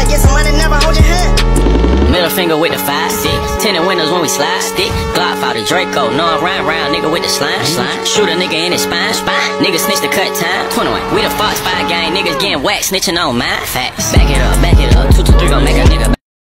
get some money, never hold your hand. Middle finger with the 5 stick, tinted windows when we slide stick. Glock out the Draco, no I'm round nigga with the slime. Shoot a nigga in his spine. Niggas snitch the cut time. 21, we the Fox 5 gang, niggas getting whacked, snitching on mine. Facts. Back it up, 2 2 3 gon' make a nigga.